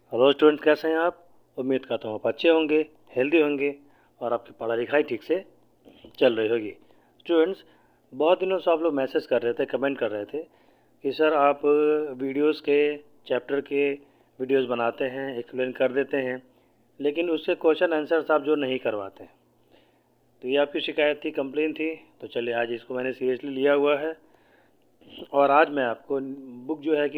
Hello student, कैसे हैं आप? उम्मीद करता हूँ आप अच्छे होंगे, हेल्दी होंगे और आपकी पढ़ाई लिखाई ठीक से चल रही होगी। स्टूडेंट्स, बहुत दिनों से आप लोग मैसेज कर रहे थे, कमेंट कर रहे थे कि सर आप वीडियोस के चैप्टर के वीडियोस बनाते हैं, एक्सप्लेन कर देते हैं, लेकिन उससे क्वेश्चन आंसर्स आप जो नहीं करवाते हैं। तो ये आपकी शिकायत थी, कंप्लेन थी। तो चलिए, आज इसको मैंने सीरियसली लिया हुआ है और आज मैं आपको बुक जो है कि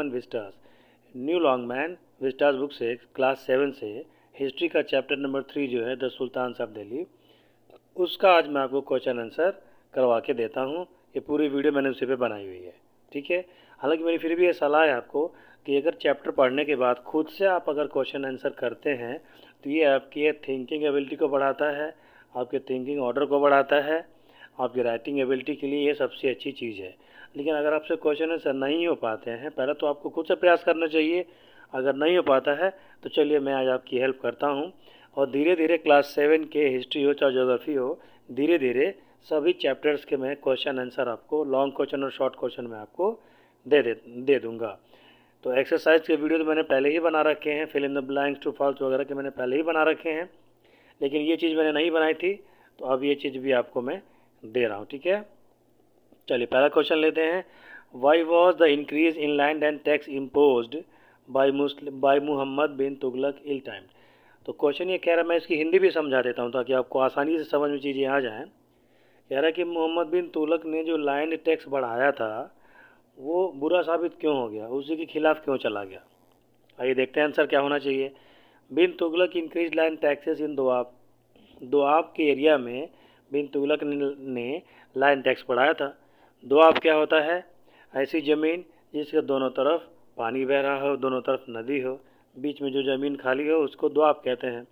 न्यू लॉन्गमैन विस्टास बुक से क्लास 7 से हिस्ट्री का चैप्टर नंबर 3 जो है द सुल्तान्स ऑफ दिल्ली, उसका आज मैं आपको क्वेश्चन आंसर करवा के देता हूँ। ये पूरी वीडियो मैंने उसी पे बनाई हुई है, ठीक है। हालांकि मेरी फिर भी ये सलाह है आपको कि अगर चैप्टर पढ़ने के बाद खुद से आप अगर क्वेश्चन आंसर करते हैं तो ये आपकी थिंकिंग एबिलिटी को बढ़ाता है, आपके थिंकिंग ऑर्डर को बढ़ाता है, आपकी राइटिंग एबिलिटी के लिए ये सबसे अच्छी चीज़ है। लेकिन अगर आपसे क्वेश्चन आंसर नहीं हो पाते हैं, पहले तो आपको खुद से प्रयास करना चाहिए। अगर नहीं हो पाता है तो चलिए मैं आज आपकी हेल्प करता हूँ और धीरे धीरे क्लास 7 के हिस्ट्री हो चाहे ज्योग्राफी हो, धीरे धीरे सभी चैप्टर्स के मैं क्वेश्चन आंसर आपको, लॉन्ग क्वेश्चन और शॉर्ट क्वेश्चन में आपको दे दूँगा। तो एक्सरसाइज के वीडियो तो मैंने पहले ही बना रखे हैं, fill in the blanks, true false वगैरह के मैंने पहले ही बना रखे हैं, लेकिन ये चीज़ मैंने नहीं बनाई थी, तो अब ये चीज़ भी आपको मैं दे रहा हूँ, ठीक है। चलिए पहला क्वेश्चन लेते हैं। Why was the increase in land and tax imposed by Muhammad bin Tughlaq ill time. तो क्वेश्चन ये कह रहा है, मैं इसकी हिंदी भी समझा देता हूँ ताकि आपको आसानी से समझ में चीज़ें आ जाएँ। कह रहा है कि मोहम्मद बिन तुगलक ने जो लैंड टैक्स बढ़ाया था वो बुरा साबित क्यों हो गया, उसी के खिलाफ क्यों चला गया। आइए देखते हैं आंसर क्या होना चाहिए। Bin Tughlaq increase land taxes in Doab. Doab के एरिया में बिन तुगलक ने लैंड टैक्स बढ़ाया था। दोआब क्या होता है? ऐसी ज़मीन जिसके दोनों तरफ पानी बह रहा हो, दोनों तरफ नदी हो, बीच में जो ज़मीन खाली हो उसको दोआब कहते हैं।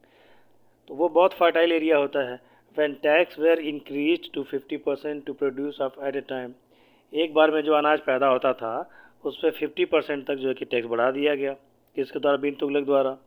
तो वो बहुत फर्टाइल एरिया होता है। When tax were increase to 50% to produce of at a time. एक बार में जो अनाज पैदा होता था उस पर 50% तक जो है कि टैक्स बढ़ा दिया गया। किसके द्वारा? बिन तुगलक द्वारा।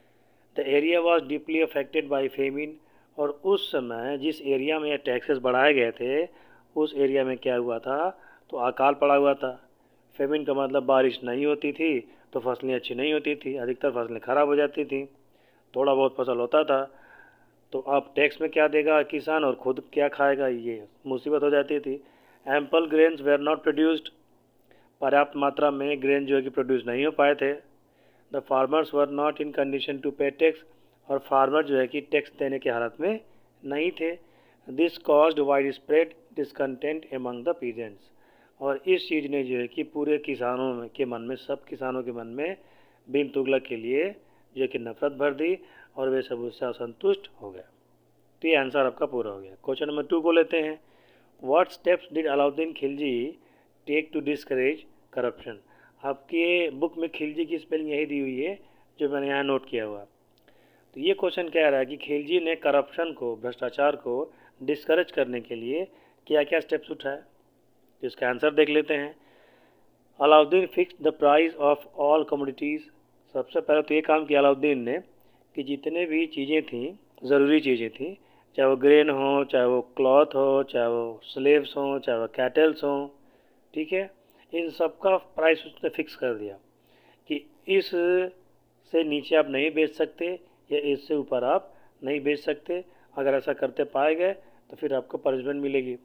The area was deeply affected by famine. और उस समय जिस एरिया में टैक्सेस बढ़ाए गए थे उस एरिया में क्या हुआ था? तो अकाल पड़ा हुआ था। फेमिन का मतलब बारिश नहीं होती थी तो फसलें अच्छी नहीं होती थी, अधिकतर फसलें ख़राब हो जाती थी, थोड़ा बहुत फसल होता था। तो अब टैक्स में क्या देगा किसान और खुद क्या खाएगा, ये मुसीबत हो जाती थी। Ample grains were not produced. पर्याप्त मात्रा में ग्रेन जो है कि प्रोड्यूस नहीं हो पाए थे। The farmers were not in condition to pay tax. और फार्मर जो है कि टैक्स देने की हालत में नहीं थे। This caused wide spread discontent among the peasants. और इस चीज़ ने जो है कि पूरे किसानों के मन में, सब किसानों के मन में बिन तुगलक के लिए जो है कि नफरत भर दी और वे सब उससे असंतुष्ट हो गए। तो ये आंसर आपका पूरा हो गया। क्वेश्चन नंबर 2 को लेते हैं। What steps did Alauddin Khilji take to discourage corruption. आपके बुक में खिलजी की स्पेलिंग यही दी हुई है जो मैंने यहाँ नोट किया हुआ। तो ये क्वेश्चन कह रहा है कि खिलजी ने करप्शन को, भ्रष्टाचार को डिस्करेज करने के लिए क्या क्या स्टेप्स उठाए। तो इसका आंसर देख लेते हैं। Alauddin fix the price of all commodities. सबसे पहले तो ये काम किया अलाउद्दीन ने कि जितने भी चीज़ें थीं, ज़रूरी चीज़ें थीं, चाहे वो ग्रेन हो, चाहे वो क्लॉथ हो, चाहे वो स्लेव्स हों, चाहे वो कैटल्स हों, ठीक है, इन सब का प्राइस उसने फिक्स कर दिया कि इस से नीचे आप नहीं बेच सकते या इससे ऊपर आप नहीं बेच सकते। अगर ऐसा करते पाए गए तो फिर आपको पनिशमेंट मिलेगी।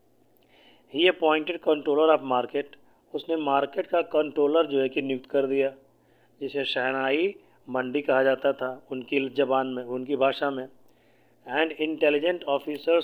He appointed controller of market. उसने मार्केट का कंट्रोलर जो है कि नियुक्त कर दिया, जिसे शहनाई मंडी कहा जाता था उनकी ज़बान में, उनकी भाषा में। And intelligent officers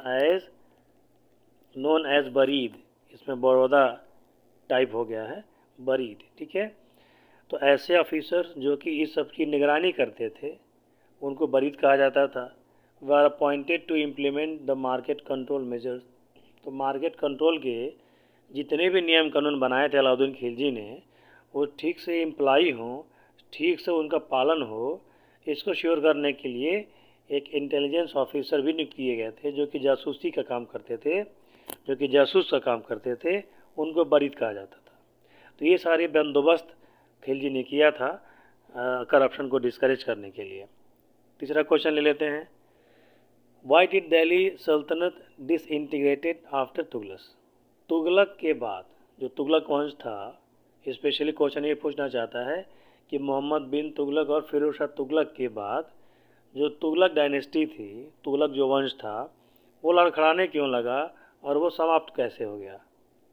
known as barid. इसमें बड़ौदा टाइप हो गया है, बरीद, ठीक है। तो ऐसे ऑफिसर्स जो कि इस सब की निगरानी करते थे उनको बरीद कहा जाता था। Were appointed to implement the market control measures. तो मार्केट कंट्रोल के जितने भी नियम कानून बनाए थे अलाउद्दीन खिलजी ने, वो ठीक से इम्प्लाई हों, ठीक से उनका पालन हो, इसको श्योर करने के लिए एक इंटेलिजेंस ऑफिसर भी नियुक्त किए गए थे जो कि जासूसी का काम करते थे, जो कि जासूस का काम करते थे, उनको बरीद कहा जाता था। तो ये सारे बंदोबस्त खिलजी ने किया था करप्शन को डिस्करेज करने के लिए। तीसरा क्वेश्चन ले लेते हैं। वाई डिड दिल्ली सल्तनत डिसइंटीग्रेटेड आफ्टर तुगलक। तुगलक के बाद जो तुगलक वंश था, स्पेशली क्वेश्चन ये पूछना चाहता है कि मोहम्मद बिन तुगलक और फिरोज शाह तुगलक के बाद जो तुगलक डायनेस्टी थी, तुगलक जो वंश था, वो लड़खड़ाने क्यों लगा और वो समाप्त कैसे हो गया।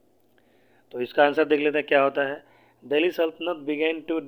तो इसका आंसर देख लेते हैं क्या होता है। Delhi Saltanat began to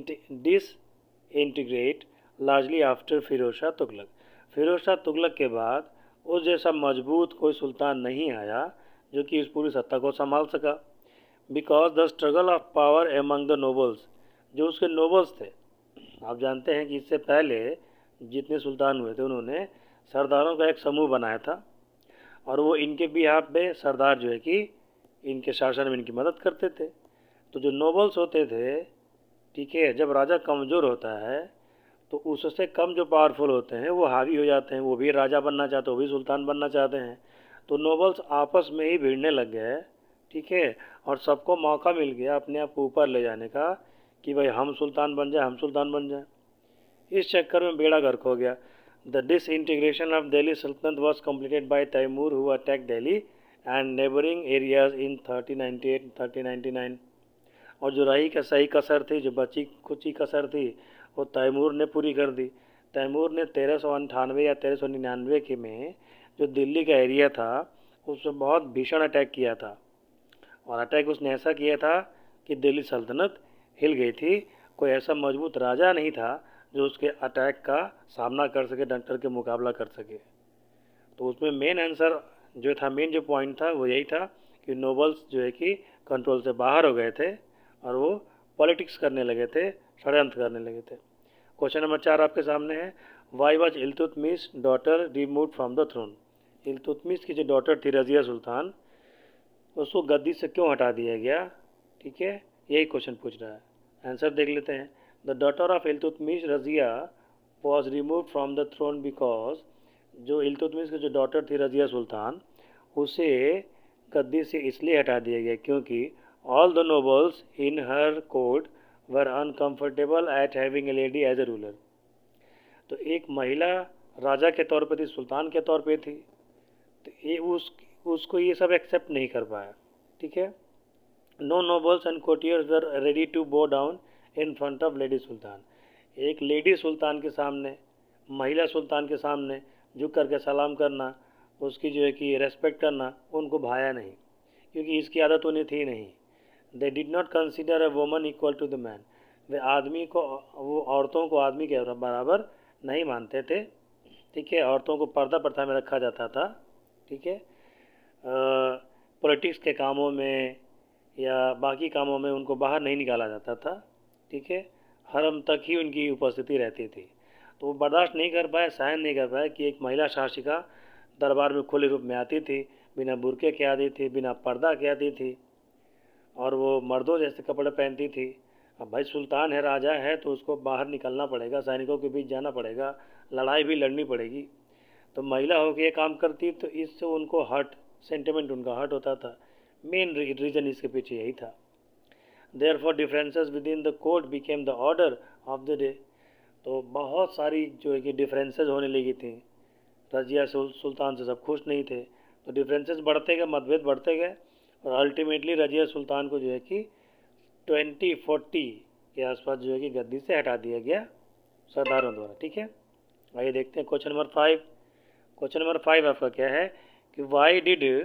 disintegrate largely after Firoz Shah Tughlaq. Firoz Shah Tughlaq के बाद उस जैसा मजबूत कोई सुल्तान नहीं आया जो कि इस पूरी सत्ता को संभाल सका। Because the struggle of power among the nobles, जो उसके नोबल्स थे, आप जानते हैं कि इससे पहले जितने सुल्तान हुए थे उन्होंने सरदारों का एक समूह बनाया था और वो इनके बिहाफ पे सरदार जो है कि इनके शासन में इनकी मदद करते थे। तो जो नोबल्स होते थे, ठीक है, जब राजा कमज़ोर होता है तो उससे कम जो पावरफुल होते हैं वो हावी हो जाते हैं, वो भी राजा बनना चाहते हैं, वो भी सुल्तान बनना चाहते हैं। तो नोबल्स आपस में ही भिड़ने लग गए, ठीक है, और सबको मौका मिल गया अपने आप को ऊपर ले जाने का कि भाई हम सुल्तान बन जाए, हम सुल्तान बन जाए। इस चक्कर में बेड़ा गर्क हो गया। The disintegration of Delhi Saltanat was completed by Timur who attack Delhi and neighbouring areas in 1398-1399। और जो रही का सही कसर थी, जो बची कुची कसर थी, वो तैमूर ने पूरी कर दी। तैमूर ने 1398 या 1399 के में जो दिल्ली का एरिया था उस पर बहुत भीषण अटैक किया था। और अटैक उसने ऐसा किया था कि दिल्ली सल्तनत हिल गई थी। कोई ऐसा मजबूत राजा नहीं था जो उसके अटैक का सामना कर सके, डर के मुकाबला कर सके। तो उसमें मेन आंसर जो था, मेन जो पॉइंट था वो यही था कि नोबल्स जो है कि कंट्रोल से बाहर हो गए थे और वो पॉलिटिक्स करने लगे थे, षड्यंत्र करने लगे थे। क्वेश्चन नंबर 4 आपके सामने है। Why was Iltutmish daughter remove from the throne. Iltutmish की जो डॉटर थी रजिया सुल्तान, उसको गद्दी से क्यों हटा दिया गया, ठीक है, यही क्वेश्चन पूछ रहा है। आंसर देख लेते हैं। The daughter of Iltutmish Razia was remove from the throne because, जो इल्तुतमिश की जो डॉटर थी रजिया सुल्तान, उसे गद्दी से इसलिए हटा दिया गया क्योंकि all the nobles in her court were uncomfortable at having a lady as a ruler. तो एक महिला राजा के तौर पर थी, सुल्तान के तौर पे थी, तो ये उसको ये सब एक्सेप्ट नहीं कर पाया, ठीक है। No nobles and courtiers were ready to bow down in front of lady sultan. एक लेडी सुल्तान के सामने, महिला सुल्तान के सामने झुक करके सलाम करना, उसकी जो है कि रेस्पेक्ट करना, उनको भाया नहीं, क्योंकि इसकी आदत उन्हें थी नहीं। They did not consider a woman equal to the man. वे आदमी को, वो औरतों को आदमी के बराबर नहीं मानते थे, ठीक है। औरतों को पर्दा प्रथा में रखा जाता था, ठीक है। पॉलिटिक्स के कामों में या बाकी कामों में उनको बाहर नहीं निकाला जाता था, ठीक है। हरम तक ही उनकी उपस्थिति रहती थी। तो वो बर्दाश्त नहीं कर पाए, सहन नहीं कर पाए कि एक महिला शासिका दरबार में खुले रूप में आती थी, बिना बुरके के आती थी, बिना पर्दा के आती थी, और वो मर्दों जैसे कपड़े पहनती थी। अब भाई सुल्तान है, राजा है, तो उसको बाहर निकलना पड़ेगा, सैनिकों के बीच जाना पड़ेगा, लड़ाई भी लड़नी पड़ेगी। तो महिला होकर ये काम करती तो इससे उनको हर्ट, सेंटिमेंट उनका हर्ट होता था। मेन रीज़न इसके पीछे यही था। Therefore differences within the court became the order of the day. तो बहुत सारी जो है कि डिफरेंसेस होने लगी थी। रजिया सुल्तान से सब खुश नहीं थे, तो डिफरेंसेस बढ़ते गए, मतभेद बढ़ते गए, और अल्टीमेटली रजिया सुल्तान को जो है कि 2040 के आसपास जो है कि गद्दी से हटा दिया गया सरदारों द्वारा, ठीक है। आइए देखते हैं क्वेश्चन नंबर 5। क्वेश्चन नंबर 5 आपका क्या है कि why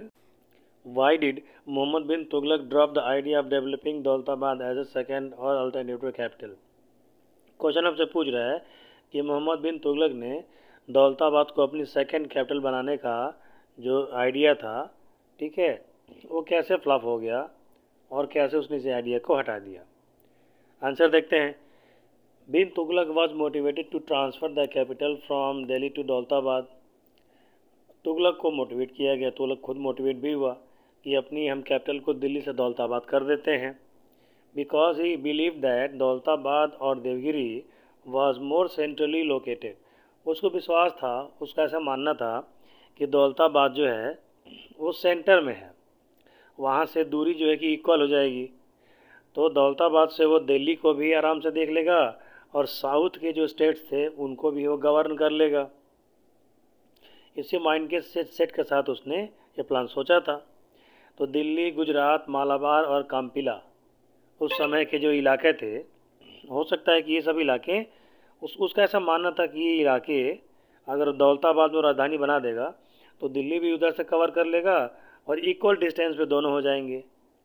did Mohammad bin Tughlaq drop the idea of developing Daulatabad as a second और अल्टरनेटिव कैपिटल। क्वेश्चन आपसे पूछ रहा है कि मोहम्मद बिन तुगलक ने दौलताबाद को अपनी सेकेंड कैपिटल बनाने का जो आइडिया था, ठीक है, वो कैसे फ्लॉप हो गया और कैसे उसने इस आइडिया को हटा दिया। आंसर देखते हैं। Bin Tughlaq was motivated to transfer the capital from Delhi to Daulatabad. Tughlaq को मोटिवेट किया गया, तुगलक खुद मोटिवेट भी हुआ कि अपनी हम कैपिटल को दिल्ली से दौलताबाद कर देते हैं। Because he believe that Daulatabad और Devagiri was more centrally located. उसको विश्वास था, उसका ऐसा मानना था कि दौलताबाद जो है वो सेंटर में है, वहाँ से दूरी जो है कि इक्वल हो जाएगी। तो दौलताबाद से वो दिल्ली को भी आराम से देख लेगा और साउथ के जो स्टेट्स थे उनको भी वो गवर्न कर लेगा। इसी माइंड के सेट के साथ उसने ये प्लान सोचा था। तो दिल्ली, गुजरात, मालाबार और काम्पिला उस समय के जो इलाके थे हो सकता है कि ये सब इलाके उसका ऐसा मानना था कि ये इलाके अगर दौलताबाद में राजधानी बना देगा तो दिल्ली भी उधर से कवर कर लेगा और इक्वल डिस्टेंस पे दोनों हो जाएंगे।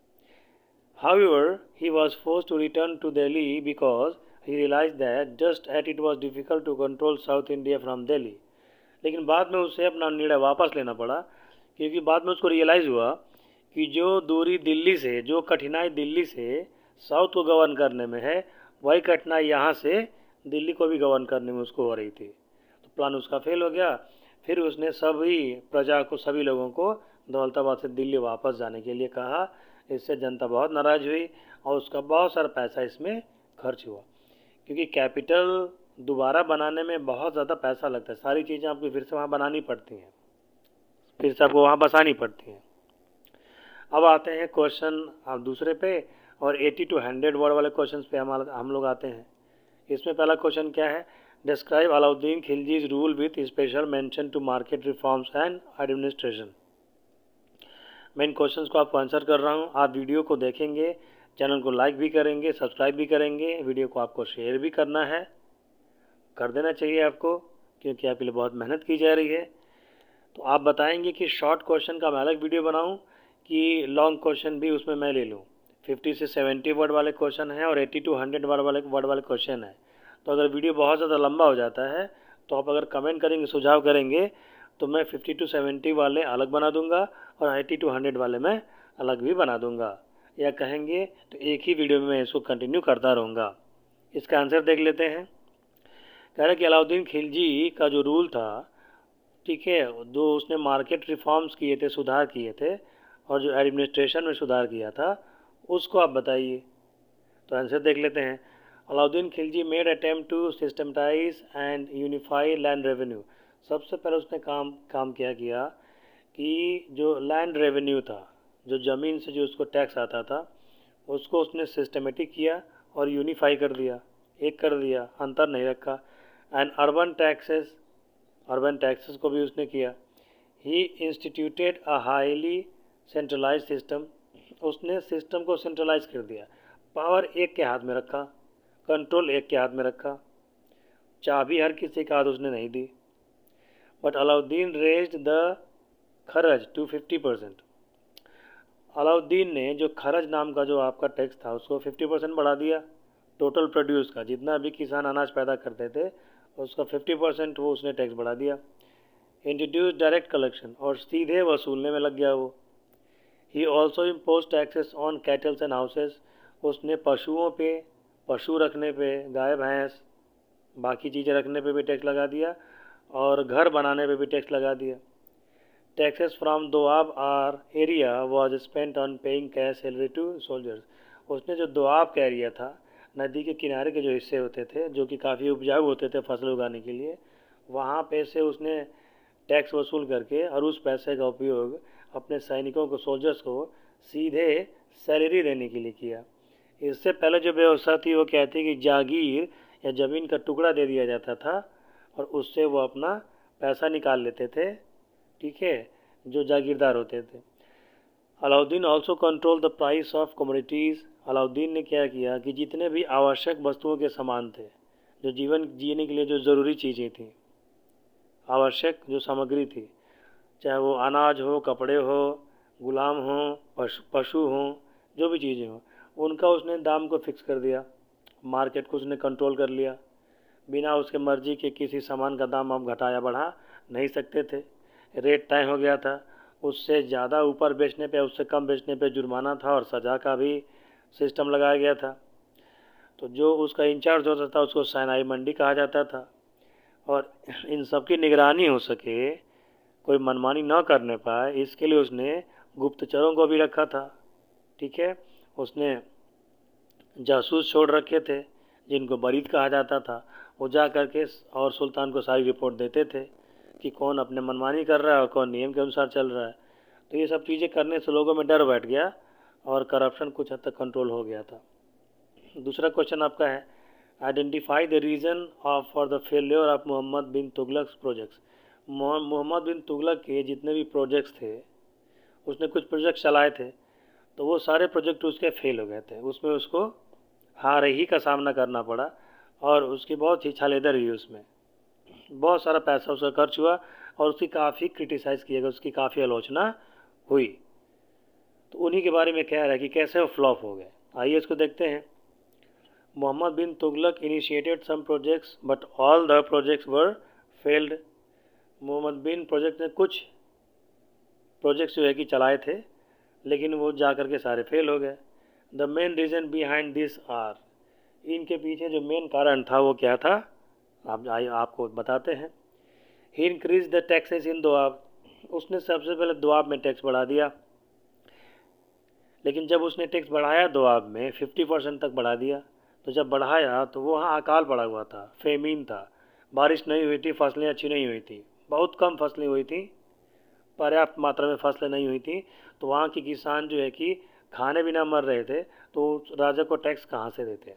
However, he was forced to return to Delhi because he realized that just as it was difficult to control South India from Delhi, लेकिन बाद में उसे अपना निर्णय वापस लेना पड़ा क्योंकि बाद में उसको रियलाइज़ हुआ कि जो दूरी दिल्ली से, जो कठिनाई दिल्ली से साउथ को गवर्न करने में है, वही कठिनाई यहाँ से दिल्ली को भी गवर्न करने में उसको हो रही थी। तो प्लान उसका फेल हो गया। फिर उसने सभी प्रजा को, सभी लोगों को दौलताबाद से दिल्ली वापस जाने के लिए कहा। इससे जनता बहुत नाराज़ हुई और उसका बहुत सारा पैसा इसमें खर्च हुआ क्योंकि कैपिटल दोबारा बनाने में बहुत ज़्यादा पैसा लगता है। सारी चीज़ें आपको फिर से वहाँ बनानी पड़ती हैं, फिर से आपको वहाँ बसानी पड़ती हैं। अब आते हैं क्वेश्चन आप दूसरे पे और 80 to 100 वर्ड वाले क्वेश्चन पे हम लोग आते हैं। इसमें पहला क्वेश्चन क्या है? Describe Alauddin Khilji's rule with special mention to market reforms and administration. मैं इन क्वेश्चंस को आपको आंसर कर रहा हूँ। आप वीडियो को देखेंगे, चैनल को लाइक भी करेंगे, सब्सक्राइब भी करेंगे, वीडियो को आपको शेयर भी करना है, कर देना चाहिए आपको क्योंकि आपके लिए बहुत मेहनत की जा रही है। तो आप बताएंगे कि शॉर्ट क्वेश्चन का मैं अलग वीडियो बनाऊं कि लॉन्ग क्वेश्चन भी उसमें मैं ले लूं। 50 से 70 वर्ड वाले क्वेश्चन हैं और 80 to 100 वर्ड वाले क्वेश्चन है। तो अगर वीडियो बहुत ज़्यादा लंबा हो जाता है तो आप अगर कमेंट करेंगे, सुझाव करेंगे तो मैं 50 to 70 वाले अलग बना दूंगा और 80 to 100 वाले मैं अलग भी बना दूंगा, या कहेंगे तो एक ही वीडियो में मैं इसको कंटिन्यू करता रहूँगा। इसका आंसर देख लेते हैं। कह रहे कि अलाउद्दीन खिलजी का जो रूल था, ठीक है, जो उसने मार्केट रिफॉर्म्स किए थे, सुधार किए थे, और जो एडमिनिस्ट्रेशन में सुधार किया था उसको आप बताइए। तो आंसर देख लेते हैं। Alauddin Khilji made attempt to systematize and unify land revenue. सबसे पहले उसने काम क्या किया कि जो लैंड रेवेन्यू था, जो ज़मीन से जो उसको टैक्स आता था, उसको उसने सिस्टमेटिक किया और यूनिफाई कर दिया, एक कर दिया, अंतर नहीं रखा। एंड अर्बन टैक्सेस को भी उसने किया। He instituted a highly centralize system. उसने सिस्टम को सेंट्रलाइज कर दिया, पावर एक के हाथ में रखा, कंट्रोल एक के हाथ में रखा, चाबी हर किसी के हाथ उसने नहीं दी। But Alauddin raised the kharaj to 50%। Alauddin ने जो खरज नाम का जो आपका टैक्स था उसको 50% बढ़ा दिया। टोटल प्रोड्यूस का जितना भी किसान अनाज पैदा करते थे उसका 50% वो उसने टैक्स बढ़ा दिया। इंट्रोड्यूस डायरेक्ट कलेक्शन, और सीधे वसूलने में लग गया वो। He also impose taxes on cattles and houses. उसने पशुओं पे, पशु रखने पे, गाय भैंस, बाकी चीज़ें रखने पे भी टैक्स लगा दिया और घर बनाने पे भी टैक्स लगा दिया। Taxes from Doab are area was spent on paying cash salary to soldiers. उसने जो दोआब का एरिया था, नदी के किनारे के जो हिस्से होते थे जो कि काफ़ी उपजाऊ होते थे फसल उगाने के लिए, वहाँ पे से उसने टैक्स वसूल करके और उस पैसे का उपयोग अपने सैनिकों को, सोल्जर्स को सीधे सैलरी देने के लिए किया। इससे पहले जो व्यवस्था थी वो क्या थी कि जागीर या ज़मीन का टुकड़ा दे दिया जाता था और उससे वो अपना पैसा निकाल लेते थे, ठीक है, जो जागीरदार होते थे। Alauddin also control the price of commodities. Alauddin ने क्या किया कि जितने भी आवश्यक वस्तुओं के सामान थे, जो जीवन जीने के लिए जो ज़रूरी चीज़ें थी, आवश्यक जो सामग्री थी, चाहे वो अनाज हो, कपड़े हो, गुलाम हो, पशु हों, जो भी चीज़ें हों, उनका उसने दाम को फिक्स कर दिया। मार्केट को उसने कंट्रोल कर लिया। बिना उसके मर्जी के किसी सामान का दाम आप घटाया बढ़ा नहीं सकते थे। रेट तय हो गया था। उससे ज़्यादा ऊपर बेचने पे, उससे कम बेचने पे जुर्माना था और सज़ा का भी सिस्टम लगाया गया था। तो जो उसका इंचार्ज होता था उसको सैनाई मंडी कहा जाता था। और इन सब की निगरानी हो सके, कोई मनमानी न करने पाए, इसके लिए उसने गुप्तचरों को भी रखा था, ठीक है। उसने जासूस छोड़ रखे थे जिनको बरीद कहा जाता था। वो जा करके और सुल्तान को सारी रिपोर्ट देते थे कि कौन अपने मनमानी कर रहा है और कौन नियम के अनुसार चल रहा है। तो ये सब चीज़ें करने से लोगों में डर बैठ गया और करप्शन कुछ हद तक कंट्रोल हो गया था। दूसरा क्वेश्चन आपका है, identify the reason for the failure of Mohammad bin Tughlaq projects. Mohammad bin Tughlaq के जितने भी प्रोजेक्ट्स थे, उसने कुछ प्रोजेक्ट चलाए थे, तो वो सारे प्रोजेक्ट उसके फेल हो गए थे। उसमें उसको हार ही का सामना करना पड़ा और उसकी बहुत ही छालेदर हुई, उसमें बहुत सारा पैसा उसका खर्च हुआ और उसकी काफ़ी क्रिटिसाइज़ किया गया, उसकी काफ़ी आलोचना हुई। तो उन्हीं के बारे में कह रहा है कि कैसे वो फ्लॉप हो गए। आइए इसको देखते हैं। Mohammad bin Tughlaq initiated some projects but all the projects were failed. Mohammad bin project ने कुछ प्रोजेक्ट्स जो है कि चलाए थे, लेकिन वो जा कर के सारे फेल हो गए। The main reason behind this are, इनके पीछे जो मेन कारण था वो क्या था, आपको बताते हैं। He increase the taxes in Doab, उसने सबसे पहले दोआब में टैक्स बढ़ा दिया। लेकिन जब उसने टैक्स बढ़ाया दोआब में 50% तक बढ़ा दिया, तो जब बढ़ाया तो वहाँ अकाल पड़ा हुआ था, फेमीन था, बारिश नहीं हुई थी, फसलें अच्छी नहीं हुई थी, बहुत कम फसलें हुई थी, पर्याप्त मात्रा में फसलें नहीं हुई थी। तो वहाँ के किसान जो है कि खाने बिना मर रहे थे, तो राजा को टैक्स कहाँ से देते।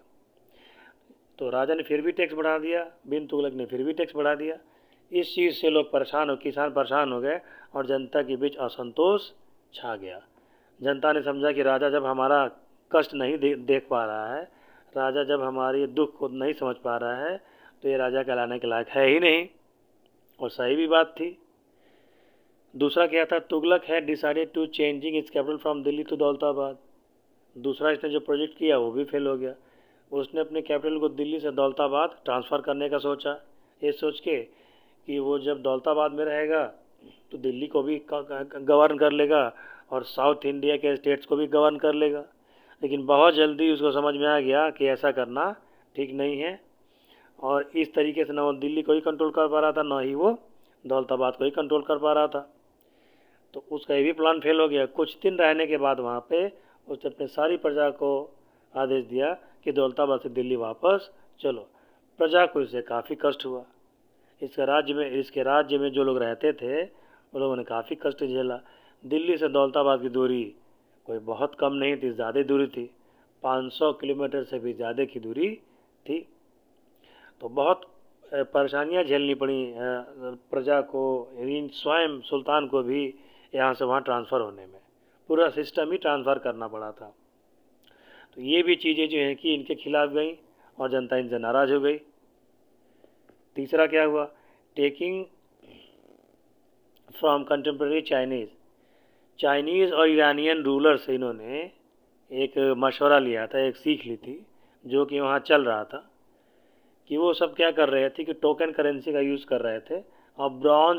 तो राजा ने फिर भी टैक्स बढ़ा दिया, बिन तुगलक ने फिर भी टैक्स बढ़ा दिया। इस चीज़ से लोग परेशान हो, किसान परेशान हो गए और जनता के बीच असंतोष छा गया। जनता ने समझा कि राजा जब हमारा कष्ट नहीं देख पा रहा है, राजा जब हमारी दुख को नहीं समझ पा रहा है, तो ये राजा कहलाने के लायक है ही नहीं। और सही भी बात थी। दूसरा क्या था, Tughlaq has decided to changing its capital from Delhi to Daulatabad. दूसरा इसने जो प्रोजेक्ट किया वो भी फेल हो गया। उसने अपने कैपिटल को दिल्ली से दौलताबाद ट्रांसफ़र करने का सोचा, ये सोच के कि वो जब दौलताबाद में रहेगा तो दिल्ली को भी गवर्न कर लेगा और साउथ इंडिया के स्टेट्स को भी गवर्न कर लेगा। लेकिन बहुत जल्दी उसको समझ में आ गया कि ऐसा करना ठीक नहीं है, और इस तरीके से ना वो दिल्ली को ही कंट्रोल कर पा रहा था, ना ही वो दौलताबाद को ही कंट्रोल कर पा रहा था। तो उसका ये भी प्लान फेल हो गया। कुछ दिन रहने के बाद वहाँ पे उसने अपने सारी प्रजा को आदेश दिया कि दौलताबाद से दिल्ली वापस चलो। प्रजा को इससे काफ़ी कष्ट हुआ। इसके राज्य में जो लोग रहते थे उन लोगों ने काफ़ी कष्ट झेला। दिल्ली से दौलताबाद की दूरी कोई बहुत कम नहीं थी, ज़्यादा दूरी थी, 500 किलोमीटर से भी ज़्यादा की दूरी थी। तो बहुत परेशानियां झेलनी पड़ी प्रजा को, स्वयं सुल्तान को भी यहाँ से वहाँ ट्रांसफ़र होने में, पूरा सिस्टम ही ट्रांसफ़र करना पड़ा था। तो ये भी चीज़ें जो हैं कि इनके खिलाफ गई और जनता इनसे नाराज़ हो गई। तीसरा क्या हुआ, टेकिंग फ्रॉम कंटेम्प्रेरी चाइनीज़ और ईरानियन रूलर से इन्होंने एक मशवरा लिया था, एक सीख ली थी जो कि वहाँ चल रहा था कि वो सब क्या कर रहे थे कि टोकन करेंसी का यूज़ कर रहे थे और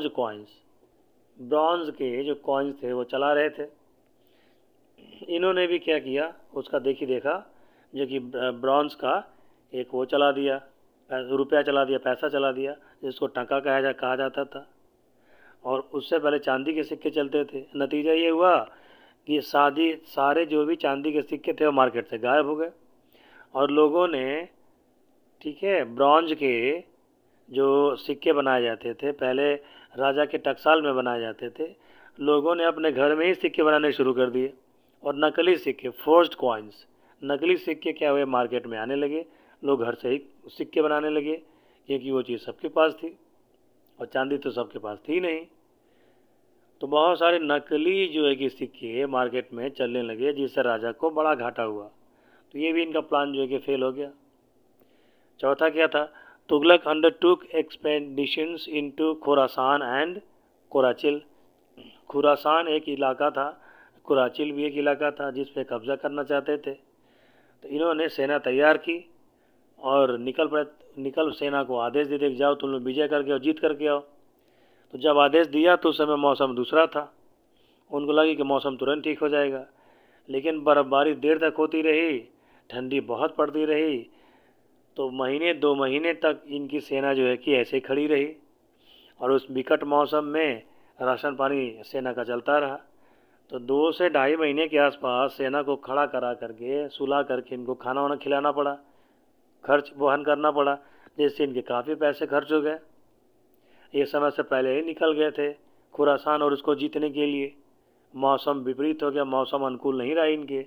ब्रॉन्ज के जो कॉइन्स थे वो चला रहे थे। इन्होंने भी क्या किया, उसका देखा जो कि ब्रॉन्ज का एक वो चला दिया, रुपया चला दिया, पैसा चला दिया, जिसको टका कहा जाता था। और उससे पहले चांदी के सिक्के चलते थे। नतीजा ये हुआ कि सारे जो भी चांदी के सिक्के थे वो मार्केट से गायब हो गए और लोगों ने, ठीक है, ब्रॉन्ज के जो सिक्के बनाए जाते थे, पहले राजा के टकसाल में बनाए जाते थे, लोगों ने अपने घर में ही सिक्के बनाने शुरू कर दिए और नकली सिक्के, फोर्ज्ड कॉइन्स, नकली सिक्के क्या हुए मार्केट में आने लगे। लोग घर से ही सिक्के बनाने लगे क्योंकि वो चीज़ सबके पास थी और चांदी तो सबके पास थी नहीं। तो बहुत सारे नकली जो है कि सिक्के मार्केट में चलने लगे, जिससे राजा को बड़ा घाटा हुआ। तो ये भी इनका प्लान जो है कि फेल हो गया। चौथा क्या था, Tughlaq undertook expeditions into Khurasan and Qarachil. Khurasan एक इलाका था, कुराचिल भी एक इलाका था जिस पे कब्जा करना चाहते थे। तो इन्होंने सेना तैयार की और निकल सेना को आदेश दे जाओ तुम लोग विजय करके आओ, जीत करके आओ। तो जब आदेश दिया तो उस समय मौसम दूसरा था, उनको लगी कि मौसम तुरंत ठीक हो जाएगा, लेकिन बर्फ़बारी देर तक होती रही, ठंडी बहुत पड़ती रही। तो महीने 2 महीने तक इनकी सेना जो है कि ऐसे खड़ी रही और उस विकट मौसम में राशन पानी सेना का चलता रहा। तो 2 से ढाई महीने के आसपास सेना को खड़ा करा करके, सुला करके इनको खाना वाना खिलाना पड़ा, खर्च वहन करना पड़ा, जिससे इनके काफ़ी पैसे खर्च हो गए। ये समय से पहले ही निकल गए थे खुरासान और उसको जीतने के लिए। मौसम विपरीत हो गया, मौसम अनुकूल नहीं रहा इनके।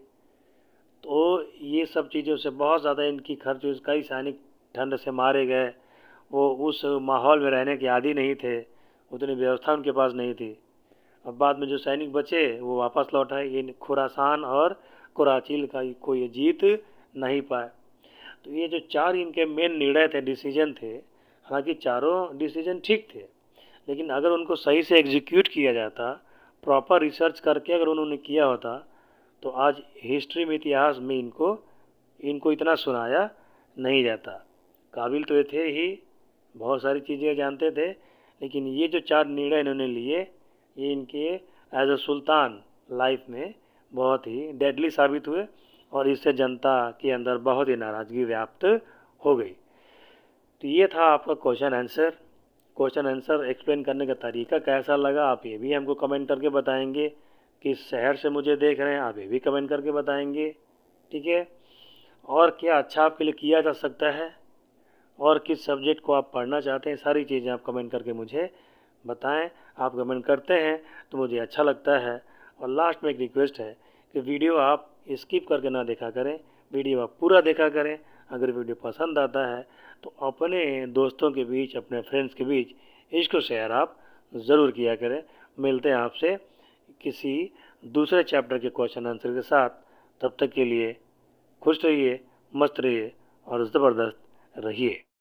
तो ये सब चीज़ों से बहुत ज़्यादा इनकी खर्च हुई। कई सैनिक ठंड से मारे गए, वो उस माहौल में रहने के आदी नहीं थे, उतनी व्यवस्था उनके पास नहीं थी। अब बाद में जो सैनिक बचे वो वापस लौट आए। ये खुरासान और कुराचिल का कोई जीत नहीं पाए। तो ये जो 4 इनके मेन निर्णय थे, डिसीजन थे, हालांकि चारों डिसीजन ठीक थे, लेकिन अगर उनको सही से एग्जीक्यूट किया जाता, प्रॉपर रिसर्च करके अगर उन्होंने किया होता, तो आज हिस्ट्री में, इतिहास में इनको इतना सुनाया नहीं जाता। काबिल तो ये थे ही, बहुत सारी चीज़ें जानते थे, लेकिन ये जो 4 निर्णय इन्होंने लिए, ये इनके एज अ सुल्तान लाइफ में बहुत ही डेडली साबित हुए और इससे जनता के अंदर बहुत ही नाराज़गी व्याप्त हो गई। तो ये था आपका question answer. Question answer explain करने का तरीका कैसा लगा आप ये भी हमको कमेंट करके बताएंगे। किस शहर से मुझे देख रहे हैं आप ये भी कमेंट करके बताएंगे, ठीक है। और क्या अच्छा आपके लिए किया जा सकता है और किस सब्जेक्ट को आप पढ़ना चाहते हैं, सारी चीज़ें आप कमेंट करके मुझे बताएं। आप कमेंट करते हैं तो मुझे अच्छा लगता है। और लास्ट में एक रिक्वेस्ट है कि वीडियो आप स्किप करके ना देखा करें, वीडियो आप पूरा देखा करें। अगर वीडियो पसंद आता है तो अपने दोस्तों के बीच, अपने फ्रेंड्स के बीच इसको शेयर आप ज़रूर किया करें। मिलते हैं आपसे किसी दूसरे चैप्टर के क्वेश्चन आंसर के साथ। तब तक के लिए खुश रहिए, मस्त रहिए और ज़बरदस्त रहिए।